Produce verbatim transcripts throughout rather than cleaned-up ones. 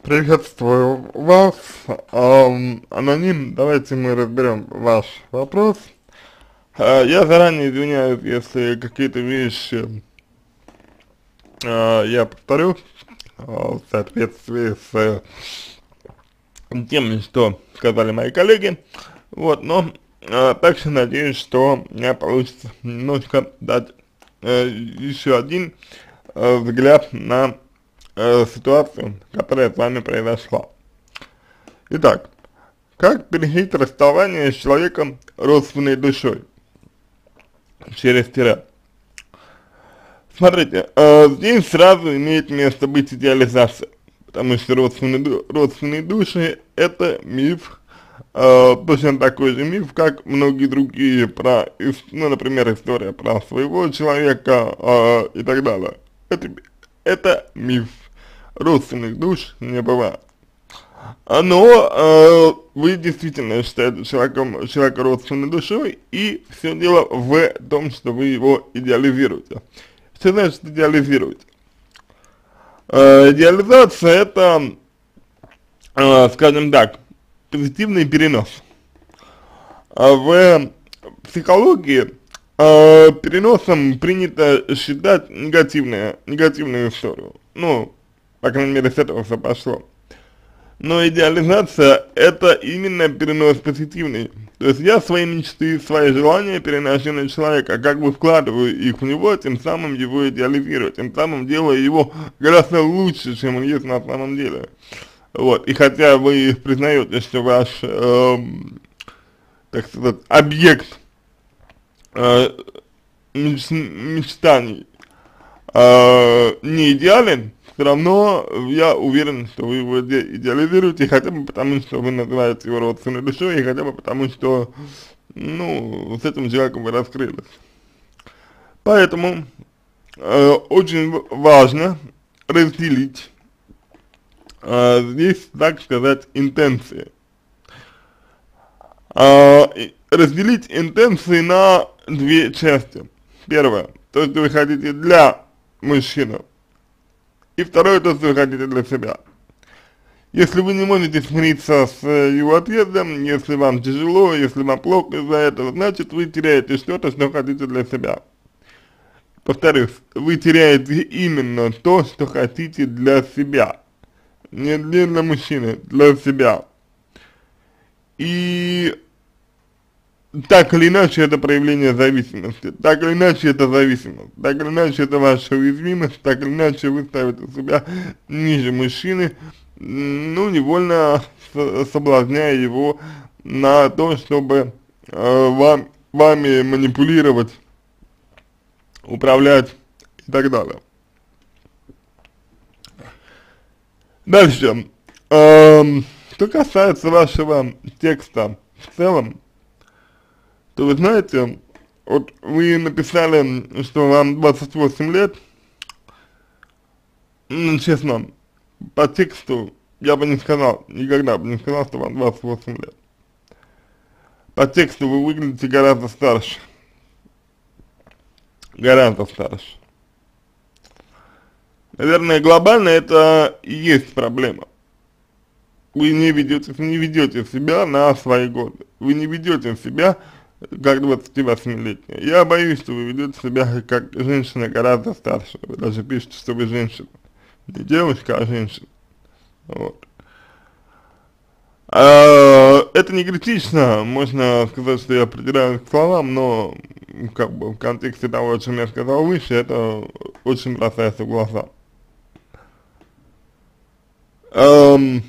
Приветствую вас, Ам, аноним, давайте мы разберем ваш вопрос. А, Я заранее извиняюсь, если какие-то вещи а, я повторю а, в соответствии с тем, что сказали мои коллеги, вот, но а, также надеюсь, что у меня получится немножко дать э, еще один э, взгляд на э, ситуацию, которая с вами произошла. Итак, как пережить расставание с человеком родственной душой через тире? Смотрите, э, здесь сразу имеет место быть идеализация, потому что родственные, ду- родственные души это миф, э, точно такой же миф, как многие другие, про, ис- ну, например, история про своего человека э, и так далее. Это, это миф, родственных душ не бывает. А, Но э, вы действительно считаете человеком, человека родственной душой, и все дело в том, что вы его идеализируете. Что значит идеализируете? Э, идеализация это, э, скажем так, позитивный перенос. А в психологии э, переносом принято считать негативное, негативную историю. Ну, по крайней мере, с этого все пошло. Но идеализация это именно перенос позитивный. То есть я свои мечты, свои желания переношу на человека, как бы вкладываю их в него, тем самым его идеализирую, тем самым делаю его гораздо лучше, чем он есть на самом деле. Вот, и хотя вы признаете, что ваш, эм, так сказать, объект э, меч мечтаний э, не идеален, все равно я уверен, что вы его иде идеализируете, хотя бы потому, что вы называете его родственной душой, и хотя бы потому, что, ну, с этим человеком вы раскрылись. Поэтому э, очень важно разделить э, здесь, так сказать, интенции. Э, разделить интенции на две части. Первое, то, что вы хотите для мужчины, и второе, то, что вы хотите для себя. Если вы не можете смириться с его отъездом, если вам тяжело, если вам плохо из-за этого, значит вы теряете что-то, что хотите для себя. Повторюсь, вы теряете именно то, что хотите для себя. Не для мужчины, для себя. И так или иначе это проявление зависимости, так или иначе это зависимость, так или иначе это ваша уязвимость, так или иначе вы ставите себя ниже мужчины, ну, невольно соблазняя его на то, чтобы э, вам, вами манипулировать, управлять и так далее. Дальше, эм, что касается вашего текста в целом, то вы знаете, вот вы написали, что вам двадцать восемь лет, ну, честно, по тексту я бы не сказал, никогда бы не сказал, что вам двадцать восемь лет. По тексту вы выглядите гораздо старше, гораздо старше. Наверное, глобально это и есть проблема. Вы не ведете, не ведете себя на свои годы, вы не ведете себя как двадцативосьмилетняя. Я боюсь, что вы ведете себя как женщина гораздо старше. Вы даже пишете, что вы женщина. Не девушка, а женщина. Вот. А, это не критично, можно сказать, что я придираюсь к словам, но как бы в контексте того, о чем я сказал выше, это очень бросается в глаза. Эм,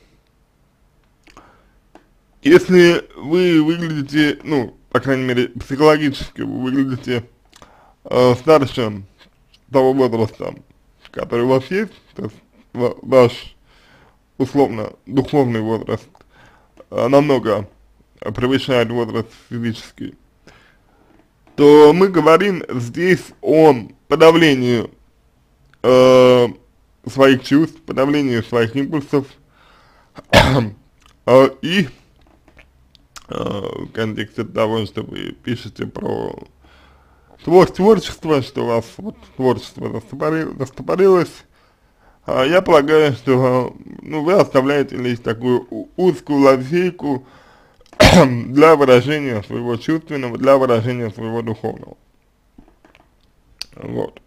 если вы выглядите, ну, по крайней мере, психологически вы выглядите э, старше того возраста, который у вас есть, то есть ва ваш условно духовный возраст э, намного превышает возраст физический, то мы говорим здесь о подавлении э, своих чувств, подавлении своих импульсов э, и э, в контексте того, что вы пишете про твор творчество, что у вас вот, творчество застопорилось, застопорилось, а я полагаю, что ну, вы оставляете лишь такую узкую лазейку для выражения своего чувственного, для выражения своего духовного. Вот.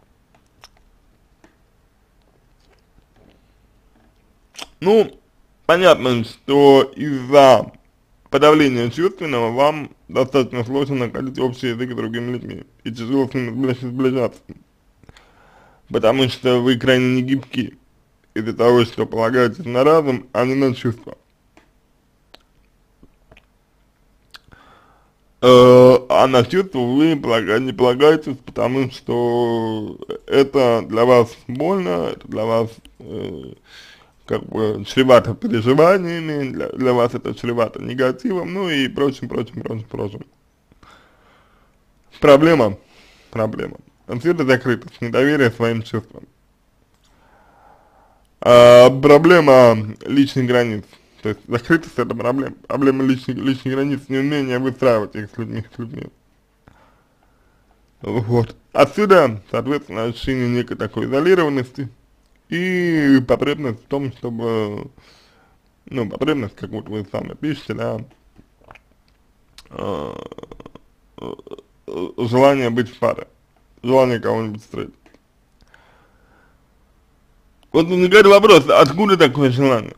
Ну, понятно, что из-за подавления чувственного вам достаточно сложно находить общий язык с другими людьми и тяжело с ними сближаться, потому что вы крайне негибки из-за того, что полагаетесь на разум, а не на чувства. А на чувства вы не полагаетесь, потому что это для вас больно, это для вас э, как бы чревато переживаниями, для, для вас это чревато негативом, ну и прочим, прочим, прочим, прочим. Проблема, проблема. Отсюда закрытость, недоверие своим чувствам. А, проблема личных границ. То есть закрытость это проблема. Проблема личных, личных границ, неумение выстраивать их с людьми, с людьми. Вот. Отсюда, соответственно, ощущение некой такой изолированности и потребность в том, чтобы, ну, потребность, как вот вы сами пишете, да, э, желание быть в паре, желание кого-нибудь встретить. Вот возникает вопрос, откуда такое желание?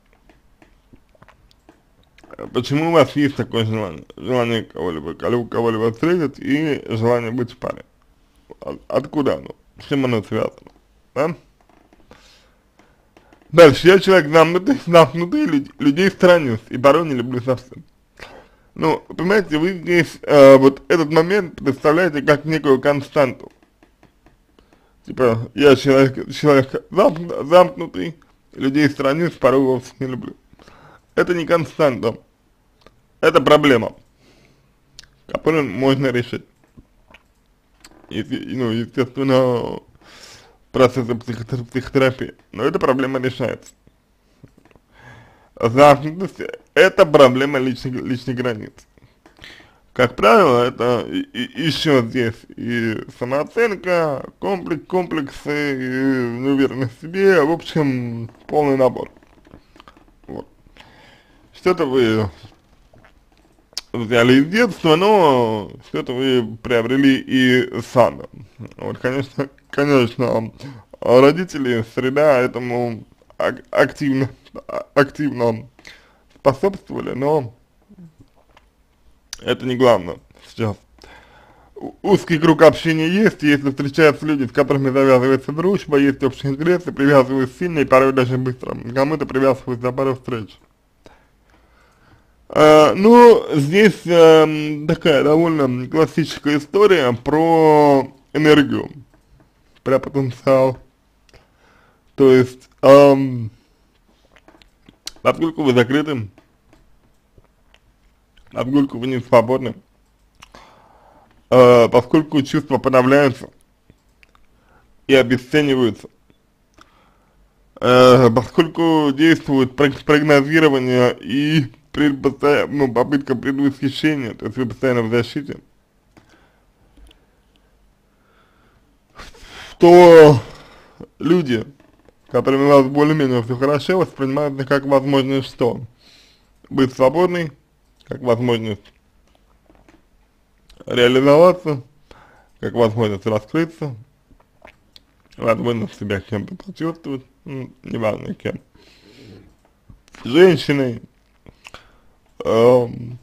Почему у вас есть такое желание? Желание кого-либо, кого-либо встретить и желание быть в паре. Откуда оно? С чем оно связано? Да? Дальше, я человек замкнутый, замкнутый, люд, людей сторонюсь и порой не люблю совсем. Ну, понимаете, вы здесь э, вот этот момент представляете как некую константу. Типа, я человек, человек замкнутый, замкнутый, людей сторонюсь, порой вовсе не люблю. Это не константа. Это проблема, которую можно решить. И, ну, естественно, процессы психотер психотерапии. Но эта проблема решается. Замкнутость – это проблема личных, личных границ. Как правило, это и, и еще здесь и самооценка, комплекс, комплексы, и неуверенность в себе, в общем, полный набор. Вот. Что-то вы взяли из детства, но что-то вы приобрели и сами. Вот, конечно, конечно, родители, среда этому ак активно, активно способствовали, но это не главное сейчас. Узкий круг общения есть, если встречаются люди, с которыми завязывается дружба, есть общие интересы, привязываются сильно и порой даже быстро. Кому-то привязываются за пару встреч. Uh, ну, здесь uh, такая довольно классическая история про энергию, про потенциал. То есть, um, поскольку вы закрыты, поскольку вы не свободны, uh, поскольку чувства подавляются и обесцениваются, uh, поскольку действует прогнозирование и ну, попытка предвосхищения, то есть вы постоянно в защите, то люди, которыми у вас более-менее все хорошо, воспринимают это как возможность что? Быть свободной, как возможность реализоваться, как возможность раскрыться, возможность себя кем-то почувствовать, ну, неважно кем, женщиной, Эм,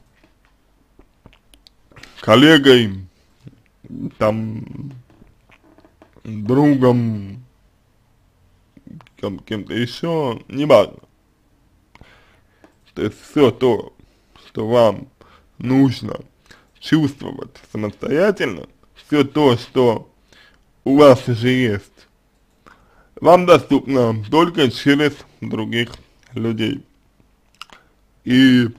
коллегой, там, другом, кем, кем-то еще, не важно. То есть все то, что вам нужно чувствовать самостоятельно, все то, что у вас уже есть, вам доступно только через других людей. И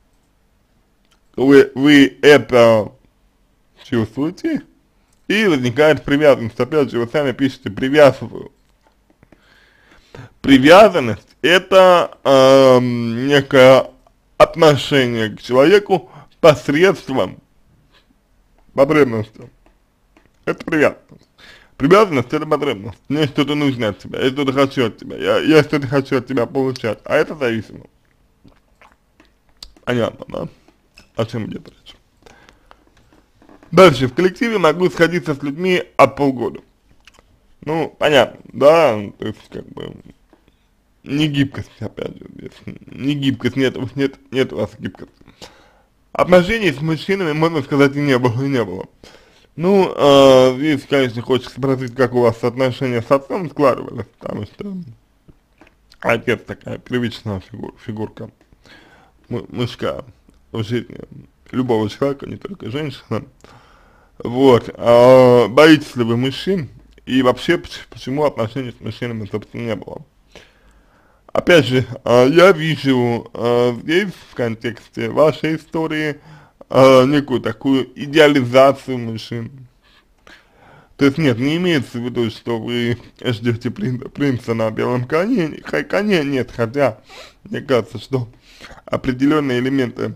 Вы, вы это чувствуете, и возникает привязанность. Опять же, вы сами пишете «привязываю». Привязанность – это э, некое отношение к человеку посредством потребности. Это привязанность. Привязанность — это потребность. Мне что-то нужно от тебя, я что-то хочу от тебя, я, я что-то хочу от тебя получать, а это зависимость. Понятно, да? О чем идет речь? Дальше, в коллективе могу сходиться с людьми от полгода. Ну, понятно, да, то есть, как бы, не гибкость, опять же, здесь, не гибкость, нет, нет, нет у вас гибкости. Отношений с мужчинами, можно сказать, и не было, и не было. Ну, э, здесь, конечно, хочется спросить, как у вас отношения с отцом складывались, потому что отец такая привычная фигур, фигурка, мужская в жизни любого человека, не только женщины. Вот, а боитесь ли вы мужчин? И вообще, почему отношений с мужчинами, собственно, не было? Опять же, я вижу здесь, в контексте вашей истории, некую такую идеализацию мужчин. То есть нет, не имеется в виду, что вы ждете принца на белом коне, коне нет, хотя мне кажется, что определенные элементы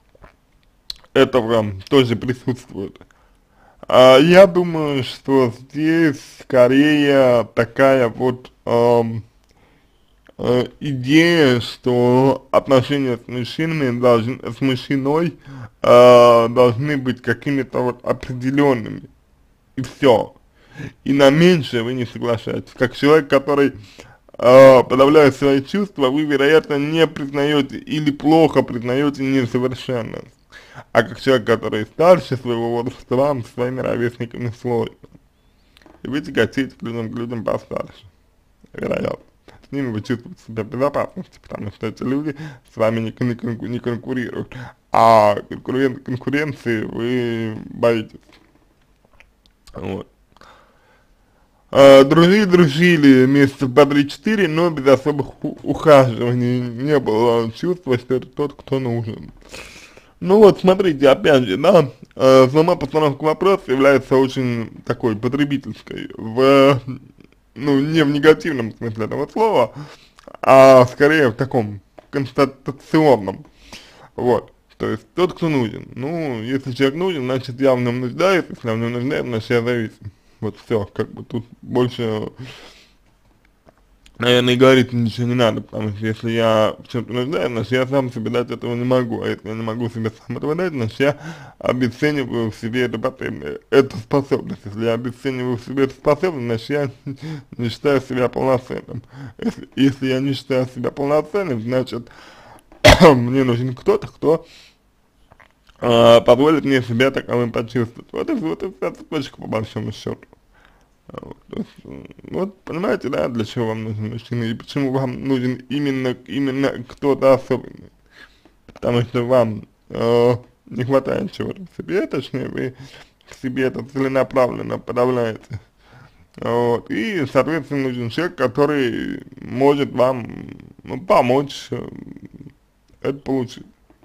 этого тоже присутствуют. А я думаю, что здесь скорее такая вот эм, э, идея, что отношения с мужчинами должны, с мужчиной э, должны быть какими-то вот определенными, и все. И на меньшее вы не соглашаетесь. Как человек, который э, подавляет свои чувства, вы, вероятно, не признаете или плохо признаете несовершенность. А как человек, который старше своего возраста, вам со своими ровесниками сложно. И вы тяготеете к людям, к людям постарше, вероятно. С ними вы чувствуете себя в безопасности, потому что эти люди с вами не, кон кон не конкурируют. А конкурен конкуренции вы боитесь. Вот. А, дружили, дружили месяцев по три-четыре, но без особых ухаживаний. Не было чувства, что это тот, кто нужен. Ну вот, смотрите, опять же, да, э, сама постановка вопроса является очень такой потребительской, в, ну, не в негативном смысле этого слова, а скорее в таком констатационном, вот, то есть тот, кто нужен. Ну, если человек нужен, значит, я в нем нуждаюсь, если я в нем нуждаюсь, значит, я зависим. Вот все, как бы тут больше, наверное, и говорить ничего не надо, потому что если я в чем-то нуждаюсь, значит, я сам себе дать этого не могу, а если я не могу себе сам этого дать, значит, я обесцениваю в себе эту потребность, эту способность. Если я обесцениваю в себе эту способность, значит, я не считаю себя полноценным. Если, если я не считаю себя полноценным, значит, мне нужен кто-то, кто э, позволит мне себя таковым почувствовать. Вот и, вот и вся цепочка, по большому счету. Вот, то есть, вот, понимаете, да, для чего вам нужен мужчина и почему вам нужен именно, именно кто-то особенный. Потому что вам э, не хватает чего-то в себе, точнее, вы к себе это целенаправленно подавляете. Вот, и, соответственно, нужен человек, который может вам, ну, помочь э, это получить.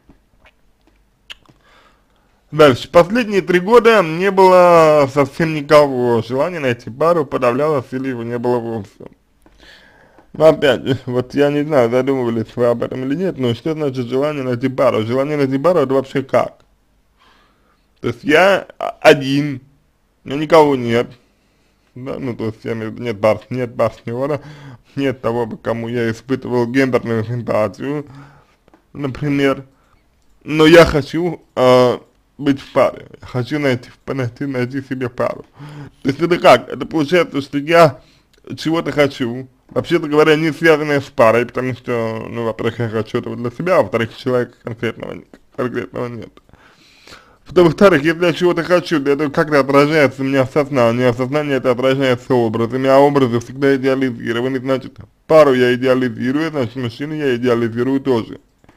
Дальше. Последние три года не было совсем никого. Желание найти пару подавлялось или его не было вовсе. Но опять же, вот я не знаю, задумывались вы об этом или нет, но что значит желание найти пару? Желание найти пару — это вообще как? То есть я один, у меня никого нет, да, ну то есть я имею в виду, нет, пар, нет партнера, нет того, кому я испытывал гендерную симпатию, например, но я хочу э, быть в паре, я хочу найти, найти, найти себе пару. То есть это как? Это получается, что я чего-то хочу, вообще-то говоря, не связанное с парой, потому что, ну, во-первых, я хочу этого для себя, а во-вторых, человека конкретного, конкретного нет. Во-вторых, если я чего-то хочу, это как-то отражается у меня в сознании, а в сознании это отражается образами, а образы всегда идеализированы, значит, пару я идеализирую, значит, мужчину я идеализирую тоже.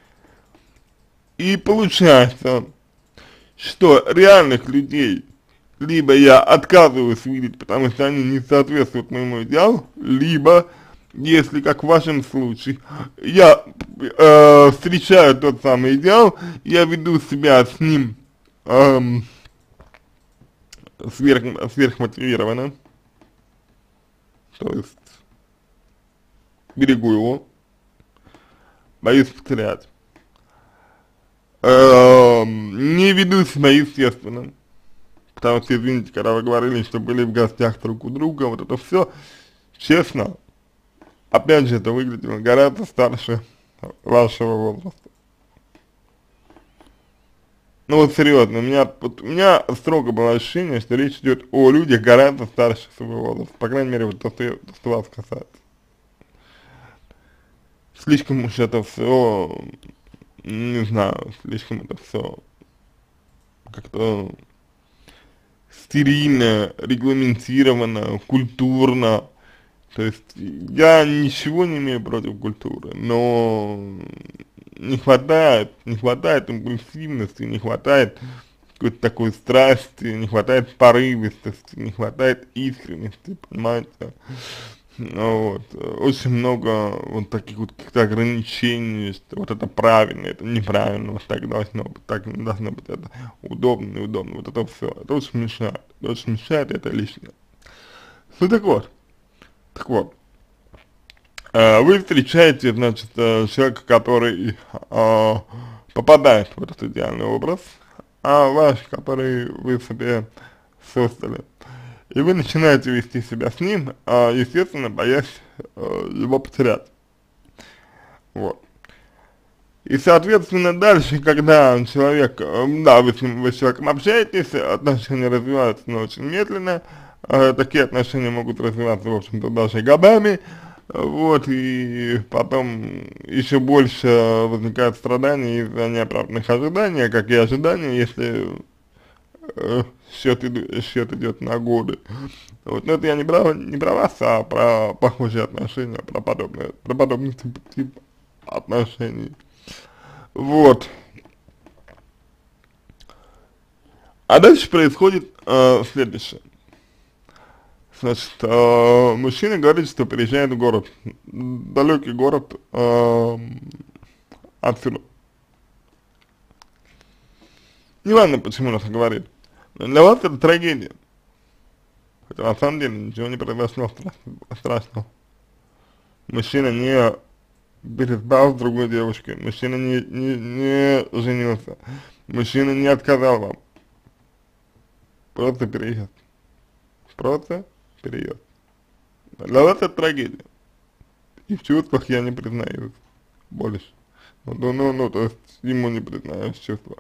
И получается, что реальных людей либо я отказываюсь видеть, потому что они не соответствуют моему идеалу, либо, если, как в вашем случае, я э, встречаю тот самый идеал, я веду себя с ним эм, сверх, сверхмотивированно, то есть берегу его, боюсь потерять. Эм, не веду себя естественно, потому что, извините, когда вы говорили, что были в гостях друг у друга, вот это все, честно, опять же, это выглядело гораздо старше вашего возраста. Ну вот серьезно, у меня, вот, у меня строго было ощущение, что речь идет о людях гораздо старше своего возраста, по крайней мере, вот то, что, то, что вас касается. Слишком уж это все, не знаю, слишком это все как-то стерильно, регламентировано, культурно. То есть я ничего не имею против культуры, но не хватает, не хватает импульсивности, не хватает какой-то такой страсти, не хватает порывистости, не хватает искренности, понимаете? Ну, вот, очень много вот таких вот каких-то ограничений, что вот это правильно, это неправильно, вот так должно быть, так не должно быть, это удобно, неудобно, вот это все, это очень мешает, это очень мешает, это лишнее. Ну так вот, так вот, э, вы встречаете, значит, э, человека, который э, попадает в этот идеальный образ, а ваш, который вы себе создали. И вы начинаете вести себя с ним, а, естественно, боясь э, его потерять. Вот. И, соответственно, дальше, когда человек, э, да, вы с, ним, вы с человеком общаетесь, отношения развиваются, но очень медленно, э, такие отношения могут развиваться, в общем-то, даже годами, вот, и потом еще больше возникает страданий из-за неоправданных ожиданий, как и ожидания, если э, счет, иду, счет идет на годы. Вот, но это я не про, не про вас, а про похожие отношения, про подобные, про подобный тип, тип отношений. Вот. А дальше происходит э, следующее. Значит, э, мужчина говорит, что переезжает в город, далекий город э, отсюда. Неважно, почему он это говорит. Но для вас это трагедия. Хотя на самом деле ничего не произошло страшного. Мужчина не переспал с другой девушкой, мужчина не, не, не женился, мужчина не отказал вам. Просто переезд. Просто переезд. Для вас это трагедия. И в чувствах я не признаюсь больше. Ну, ну, ну, ну, то есть ему не признаюсь в чувствах.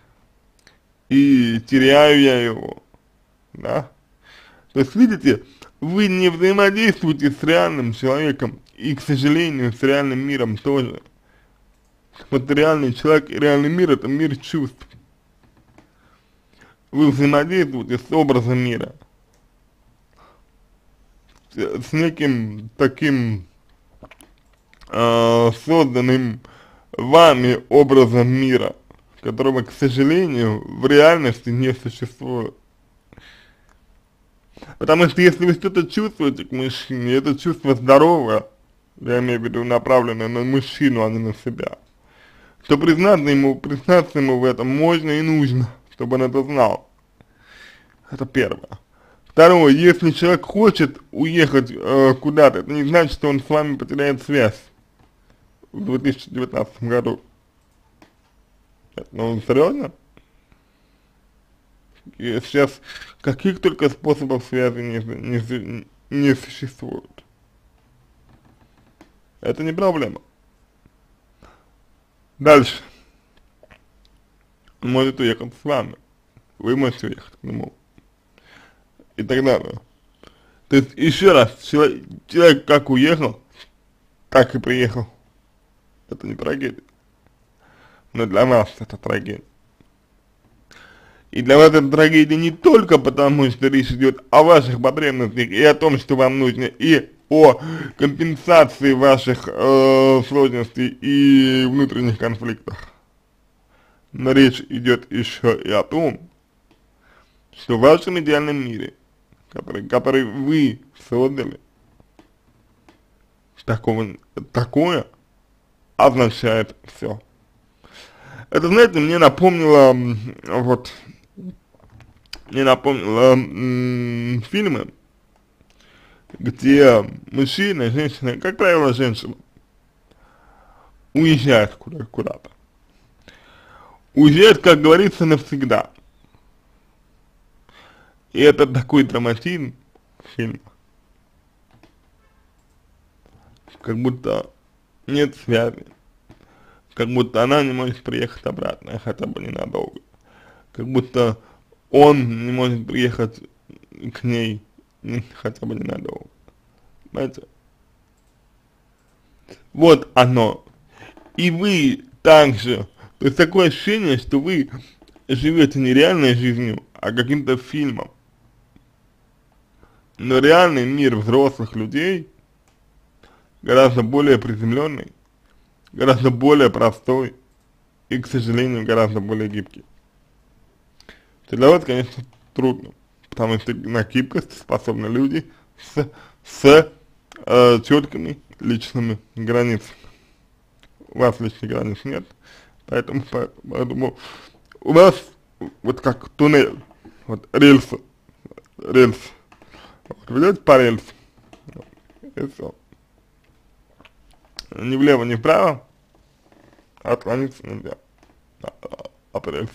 И теряю я его, да. То есть, видите, вы не взаимодействуете с реальным человеком, и, к сожалению, с реальным миром тоже. Вот реальный человек и реальный мир — это мир чувств. Вы взаимодействуете с образом мира, с, с неким таким э, созданным вами образом мира, которого, к сожалению, в реальности не существует. Потому что если вы что-то чувствуете к мужчине, это чувство здоровое, я имею в виду направленное на мужчину, а не на себя, то признаться ему, признаться ему в этом можно и нужно, чтобы он это знал. Это первое. Второе, если человек хочет уехать э, куда-то, это не значит, что он с вами потеряет связь в две тысячи девятнадцатом году. Ну, серьезно? И сейчас каких только способов связи не, не, не существует. Это не проблема. Дальше. Он может уехать с вами. Вы можете уехать к нему. И так далее. То есть, еще раз, человек, человек как уехал, так и приехал. Это не трагедия. Но для нас это трагедия. И для вас это трагедия не только потому, что речь идет о ваших потребностях и о том, что вам нужно, и о компенсации ваших э, сложностей и внутренних конфликтах. Но речь идет еще и о том, что в вашем идеальном мире, который, который вы создали, такого, такое означает все. Это, знаете, мне напомнило, вот, мне напомнило м, фильмы, где мужчина, женщина, как правило, женщина, уезжает куда- куда-то. Уезжает, как говорится, навсегда. И это такой драматизм фильма, как будто нет связи, как будто она не может приехать обратно, хотя бы ненадолго, как будто он не может приехать к ней хотя бы ненадолго, понимаете? Вот оно. И вы также, то есть такое ощущение, что вы живете не реальной жизнью, а каким-то фильмом. Но реальный мир взрослых людей гораздо более приземленный, гораздо более простой и, к сожалению, гораздо более гибкий. Для вас, конечно, трудно, потому что на гибкость способны люди с, с э, четкими личными границами. У вас личных границ нет, поэтому, поэтому у вас вот как туннель, вот рельсы, рельсы, вот, ведете по рельсу, и все. Ни влево, ни вправо отклониться нельзя от рельсов.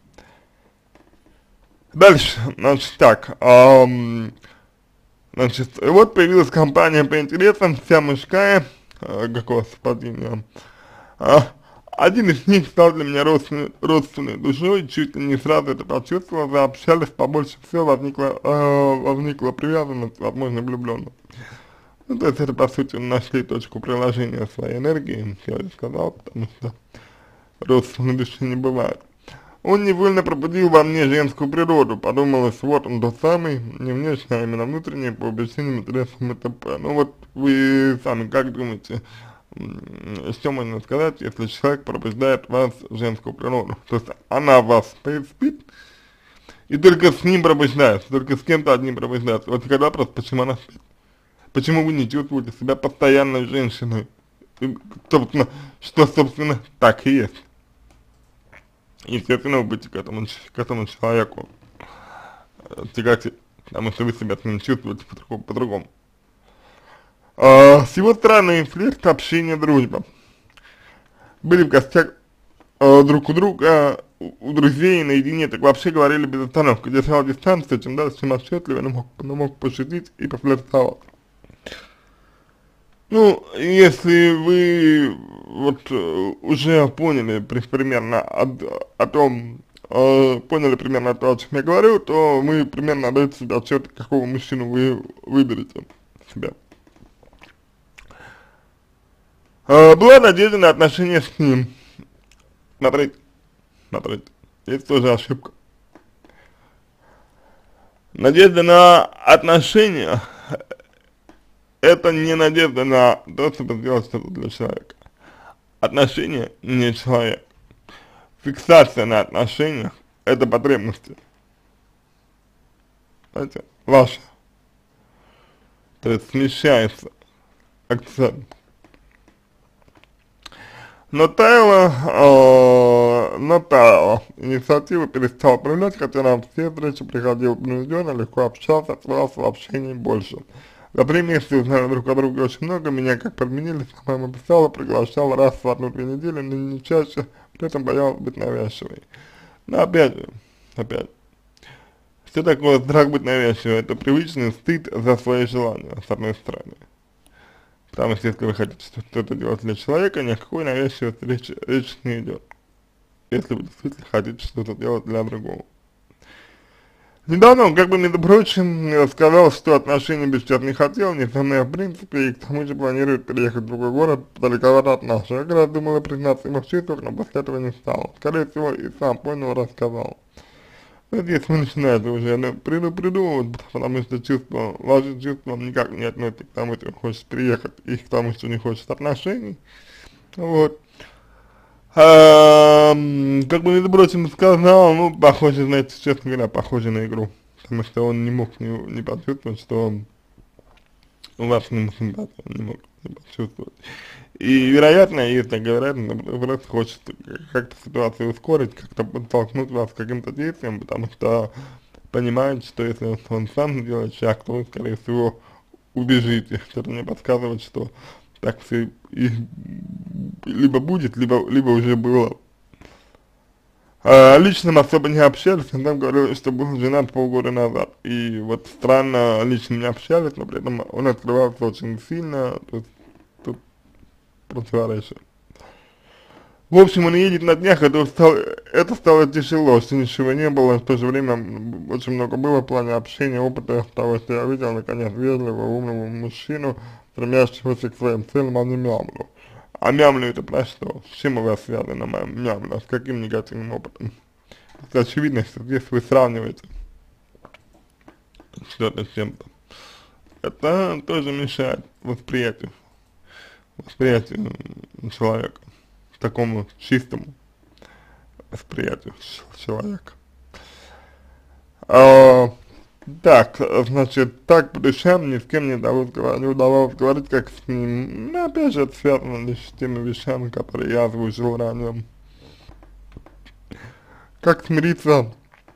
Дальше, значит, так, эм, значит, вот появилась компания по интересам, вся мужская, э, какое совпадение, а, один из них стал для меня родственной, родственной душой, чуть ли не сразу это почувствовал, заобщались, побольше всего возникла, э, возникла привязанность, возможно, влюбленность. Ну, то есть это, по сути, нашли точку приложения своей энергии, я уже сказал, потому что родственной души не бывает. Он невольно пробудил во мне женскую природу, подумалось, вот он тот самый, не внешний, а именно внутренний, по убеждениям, интересам и т.п. Ну вот вы сами как думаете, что можно сказать, если человек пробуждает в вас женскую природу? То есть она в вас спит, и только с ним пробуждается, только с кем-то одним пробуждается. Вот когда просто, почему она спит? Почему вы не чувствуете себя постоянной женщиной? И, собственно, что, собственно, так и есть. Естественно, вы будете к этому, к этому человеку тяготеть, потому что вы себя с ним чувствуете по-другому. А, с его стороны флирт, общение, дружба. Были в гостях а, друг у друга, у, у друзей наедине, так вообще говорили без остановки. Держал дистанцию, чем дальше, чем отчетливо, но мог, но мог пошутить и пофлиртовать. Ну, если вы вот уже поняли примерно о, о том, э, поняли примерно то, о чем я говорю, то вы примерно даете себе отчет, какого мужчину вы выберете себя. Э, была надежда на отношения с ним. Смотрите, смотрите, есть тоже ошибка. Надежда на отношения — это не надежда на то, чтобы сделать что-то для человека. Отношения не человек. Фиксация на отношениях — это потребности. Знаете, ваши. То есть смещается акцент. Но Тайло, э, но Тайло инициативу перестал проявлять, хотя нам все встречи приходил принужденно, легко общался, отсылался в общении больше. За три месяца узнали друг о друге очень много, меня как подменили, сама ему писала, приглашала раз в одну-две недели, но не чаще, при этом боялась быть навязчивой. Но опять же, опять, что такое страх быть навязчивой? Это привычный стыд за свои желания, с одной стороны. Потому что если вы хотите что-то делать для человека, ни о какой навязчивости речь, речь не идет. Если вы действительно хотите что-то делать для другого. Недавно он, как бы, между прочим, сказал, что отношений без сейчас не хотел, не со мной в принципе, и к тому же планирует переехать в другой город, далековато от нашего. Я как раз думала признаться ему в чувствах, но после этого не стал. Скорее всего, и сам понял, рассказал. Но здесь вы начинаете уже ну, придумывать, потому что чувство, ваши чувства никак не относятся к тому, что он хочет переехать, и к тому, что не хочет отношений. Вот. А, как бы, между прочим, сказал, ну, похоже, знаете, честно говоря, похоже на игру. Потому что он не мог не, не почувствовать, что он, у вас не симпатия, он не мог не почувствовать. И, вероятно, есть так говорят, просто хочет как-то ситуацию ускорить, как-то подтолкнуть вас к каким-то действиям, потому что понимает, что если он сам сделает шаг, то вы, скорее всего, убежите. Что-то мне подсказывает, что так все и либо будет, либо, либо уже было. А, лично мы особо не общались, он там говорил, что был женат полгода назад. И вот странно, лично не общались, но при этом он открывался очень сильно, то есть тут противоречие. В общем, он едет на днях, это стало, это стало тяжело, что ничего не было, в то же время очень много было в плане общения, опыта, того, что я видел, наконец, вежливого, умного мужчину, стремящегося к своим целям, а не мямлю. А мямлю это про что? С чем у вас связано мямля? С каким негативным опытом? Это очевидно, что здесь вы сравниваете что-то с чем-то. Это тоже мешает восприятию, восприятию человека, такому чистому восприятию человека. А, так, значит, так по душам ни с кем не удалось, не удавалось говорить, как с ним. Ну, опять же, это связано лишь с теми вещами, которые я озвучил ранее. Как смириться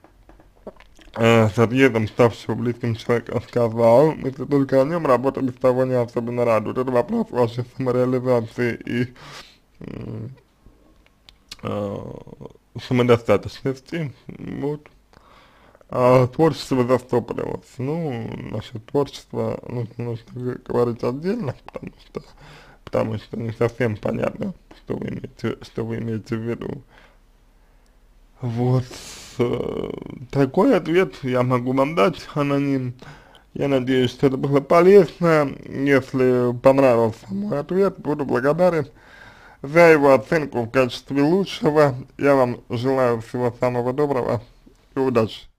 э, с отъездом ставшего близким человека, сказал, если только о нем, работа без того не особенно радует. Это вопрос вашей самореализации и э, э, самодостаточности, вот. А творчество застопорилось. Ну, насчет творчества нужно, нужно говорить отдельно, потому что, потому что не совсем понятно, что вы имеете, что вы имеете в виду. Вот, э, такой ответ я могу вам дать, аноним. Я надеюсь, что это было полезно. Если понравился мой ответ, буду благодарен за его оценку в качестве лучшего. Я вам желаю всего самого доброго и удачи.